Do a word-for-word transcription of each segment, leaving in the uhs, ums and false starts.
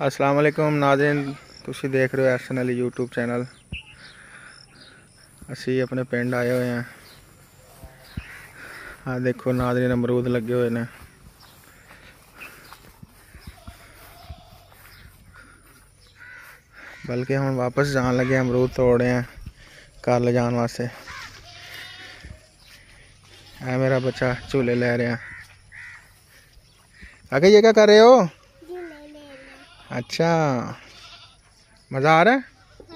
अस्सलाम वालेकुम नाज़रीन, तुसी देख रहे हो S N L YouTube channel. असी अपने पिंड आए हुए हैं। हाँ देखो नाज़रीन, अमरूद लगे हुए ने। बल्कि हम वापस जान लगे, अमरूद तोड़े हैं घर ले जाने वास्ते। है मेरा बच्चा झूले ले रहे हैं। आगे ये क्या कर रहे हो? अच्छा, मज़ा आ रहा है?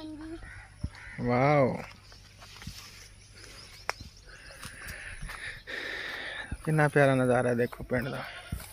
वाह, कितना प्यारा नज़ारा है, देखो पिंड का।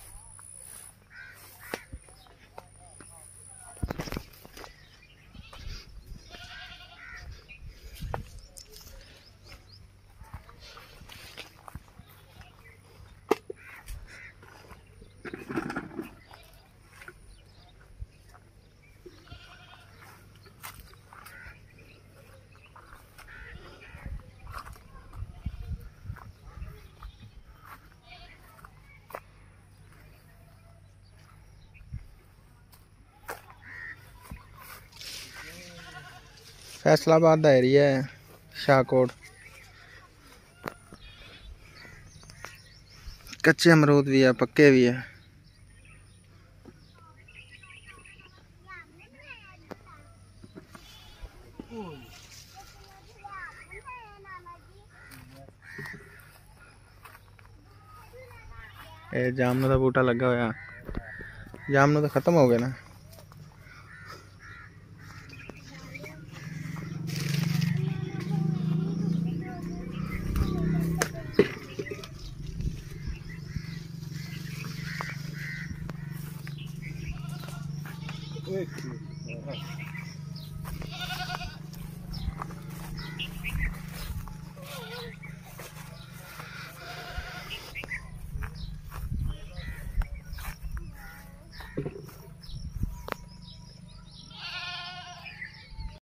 फैसलाबाद का एरिया है, शाहकोट। कच्चे अमरूद भी है, पक्के भी है। ये जामनू का बूटा लगा हुआ। जामनू तो खत्म हो गए ना।